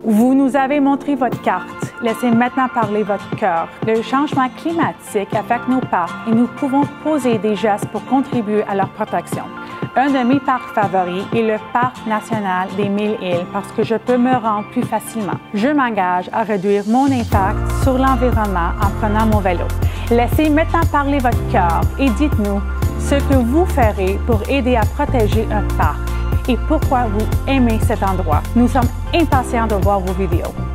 Vous nous avez montré votre carte. Laissez maintenant parler votre cœur. Le changement climatique affecte nos parcs et nous pouvons poser des gestes pour contribuer à leur protection. Un de mes parcs favoris est le Parc national des 1000 îles parce que je peux me rendre plus facilement. Je m'engage à réduire mon impact sur l'environnement en prenant mon vélo. Laissez maintenant parler votre cœur et dites-nous ce que vous ferez pour aider à protéger un parc et pourquoi vous aimez cet endroit. Nous sommes impatients de voir vos vidéos.